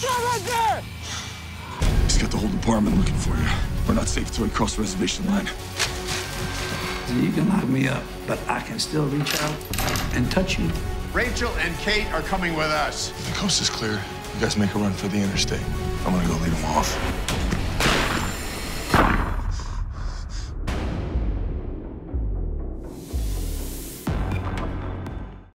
He's got the whole department looking for you. We're not safe till we cross the reservation line. You can lock me up, but I can still reach out and touch you. Rachel and Kate are coming with us. The coast is clear. You guys make a run for the interstate. I'm gonna go lead them off.